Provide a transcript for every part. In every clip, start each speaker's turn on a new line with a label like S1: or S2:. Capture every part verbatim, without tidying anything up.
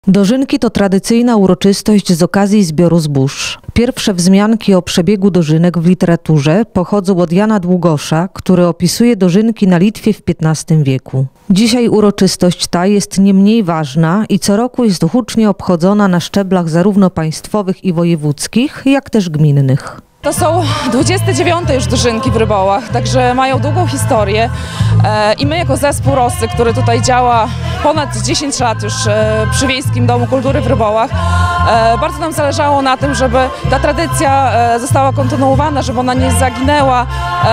S1: Dożynki to tradycyjna uroczystość z okazji zbioru zbóż. Pierwsze wzmianki o przebiegu dożynek w literaturze pochodzą od Jana Długosza, który opisuje dożynki na Litwie w piętnastym wieku. Dzisiaj uroczystość ta jest nie mniej ważna i co roku jest hucznie obchodzona na szczeblach zarówno państwowych i wojewódzkich, jak też gminnych.
S2: To są dwudzieste dziewiąte już dożynki w Rybołach, także mają długą historię i my jako zespół Rossy, który tutaj działa ponad dziesięć lat już przy Wiejskim Domu Kultury w Rybołach, bardzo nam zależało na tym, żeby ta tradycja została kontynuowana, żeby ona nie zaginęła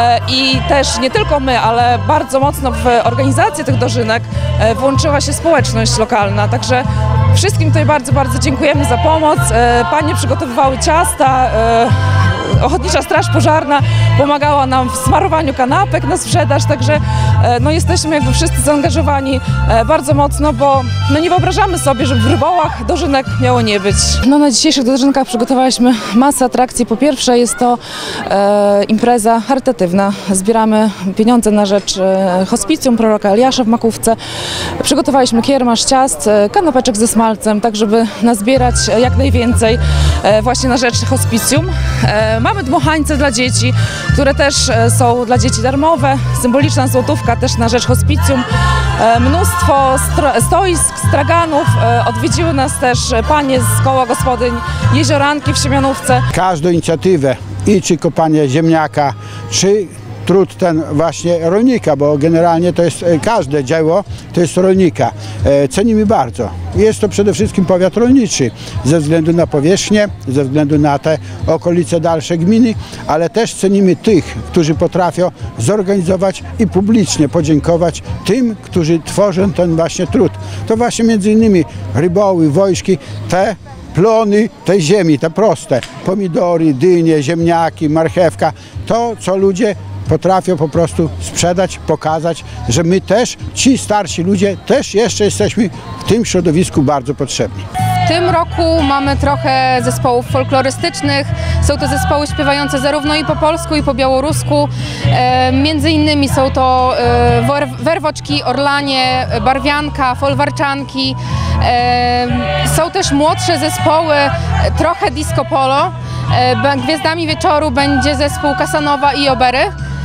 S2: i też nie tylko my, ale bardzo mocno w organizację tych dożynek włączyła się społeczność lokalna, także wszystkim tutaj bardzo, bardzo dziękujemy za pomoc. Panie przygotowywały ciasta, Ochotnicza Straż Pożarna pomagała nam w smarowaniu kanapek na sprzedaż, także no, jesteśmy jakby wszyscy zaangażowani bardzo mocno, bo no, nie wyobrażamy sobie, żeby w Rybołach dożynek miało nie być. No, na dzisiejszych dożynkach przygotowaliśmy masę atrakcji. Po pierwsze jest to e, impreza charytatywna. Zbieramy pieniądze na rzecz e, hospicjum proroka Eliasza w Makówce. Przygotowaliśmy kiermasz ciast, e, kanapeczek ze smalcem, tak żeby nazbierać jak najwięcej e, właśnie na rzecz hospicjum. E, Mamy dmuchańce dla dzieci, które też są dla dzieci darmowe, symboliczna złotówka też na rzecz hospicjum. Mnóstwo stoisk, straganów, odwiedziły nas też panie z koła gospodyń Jezioranki w Siemianówce.
S3: Każdą inicjatywę, i czy kopanie ziemniaka, czy trud ten właśnie rolnika, bo generalnie to jest każde dzieło, to jest rolnika. Cenimy bardzo. Jest to przede wszystkim powiat rolniczy, ze względu na powierzchnię, ze względu na te okolice dalsze gminy, ale też cenimy tych, którzy potrafią zorganizować i publicznie podziękować tym, którzy tworzą ten właśnie trud. To właśnie między innymi Ryboły, Wojszki, te plony tej ziemi, te proste, pomidory, dynie, ziemniaki, marchewka, to co ludzie potrafią po prostu sprzedać, pokazać, że my też, ci starsi ludzie, też jeszcze jesteśmy w tym środowisku bardzo potrzebni.
S4: W tym roku mamy trochę zespołów folklorystycznych. Są to zespoły śpiewające zarówno i po polsku, i po białorusku. E, między innymi są to e, werwoczki, orlanie, barwianka, folwarczanki. E, są też młodsze zespoły, trochę disco polo. E, gwiazdami wieczoru będzie zespół Kasanowa i Obery.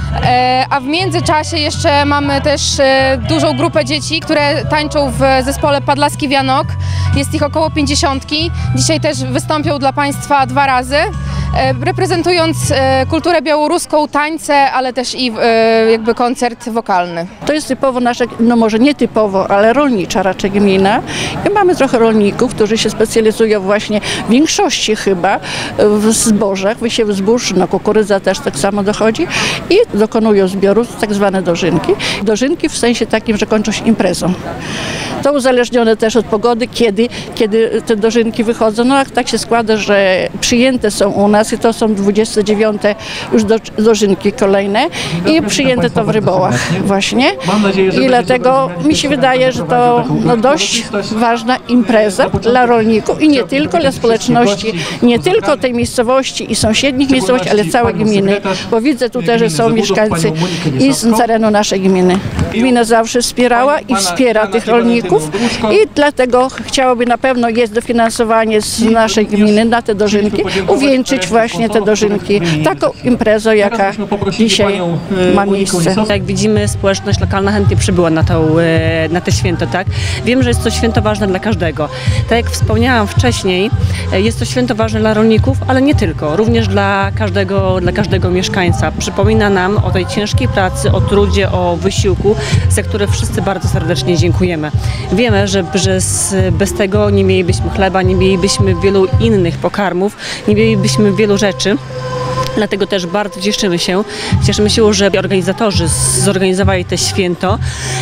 S4: A w międzyczasie jeszcze mamy też dużą grupę dzieci, które tańczą w zespole Padlaski Wianok. Jest ich około pięćdziesiątki. Dzisiaj też wystąpią dla Państwa dwa razy, reprezentując kulturę białoruską, tańce, ale też i jakby koncert wokalny.
S5: To jest typowo nasza, no może nie typowo, ale rolnicza raczej gmina. I mamy trochę rolników, którzy się specjalizują właśnie w większości chyba w zbożach, wysiew zbóż, no kukurydza też tak samo dochodzi i dokonują zbioru, tak zwane dożynki. Dożynki w sensie takim, że kończą się imprezą. To uzależnione też od pogody, kiedy, kiedy te dożynki wychodzą. No tak się składa, że przyjęte są u nas i to są dwudzieste dziewiąte już do, dożynki kolejne i przyjęte to w Rybołach właśnie. I dlatego mi się wydaje, że to no, dość ważna impreza dla rolników i nie tylko dla społeczności, nie tylko tej miejscowości i sąsiednich miejscowości, ale całej gminy, bo widzę tutaj, że są mieszkańcy i z terenu naszej gminy. Gmina zawsze wspierała i wspiera tych rolników i dlatego chciałaby, na pewno jest dofinansowanie z naszej gminy na te dożynki, uwieńczyć właśnie te dożynki taką imprezą, jaka dzisiaj ma miejsce.
S6: Jak widzimy, społeczność lokalna chętnie przybyła na, tą, na te święto, tak? Wiem, że jest to święto ważne dla każdego. Tak jak wspomniałam wcześniej, jest to święto ważne dla rolników, ale nie tylko, również dla każdego, dla każdego mieszkańca. Przypomina nam o tej ciężkiej pracy, o trudzie, o wysiłku, za które wszyscy bardzo serdecznie dziękujemy. Wiemy, że, że bez tego nie mielibyśmy chleba, nie mielibyśmy wielu innych pokarmów, nie mielibyśmy wielu rzeczy. Dlatego też bardzo cieszymy się, cieszymy się, że organizatorzy zorganizowali to święto,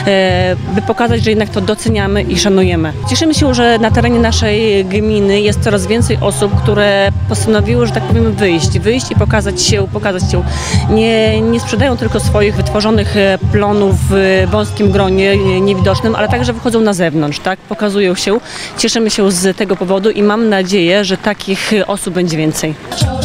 S6: by pokazać, że jednak to doceniamy i szanujemy. Cieszymy się, że na terenie naszej gminy jest coraz więcej osób, które postanowiły, że tak powiem, wyjść, wyjść i pokazać się, pokazać się. Nie, nie sprzedają tylko swoich wytworzonych plonów w wąskim gronie niewidocznym, ale także wychodzą na zewnątrz, tak? Pokazują się. Cieszymy się z tego powodu i mam nadzieję, że takich osób będzie więcej.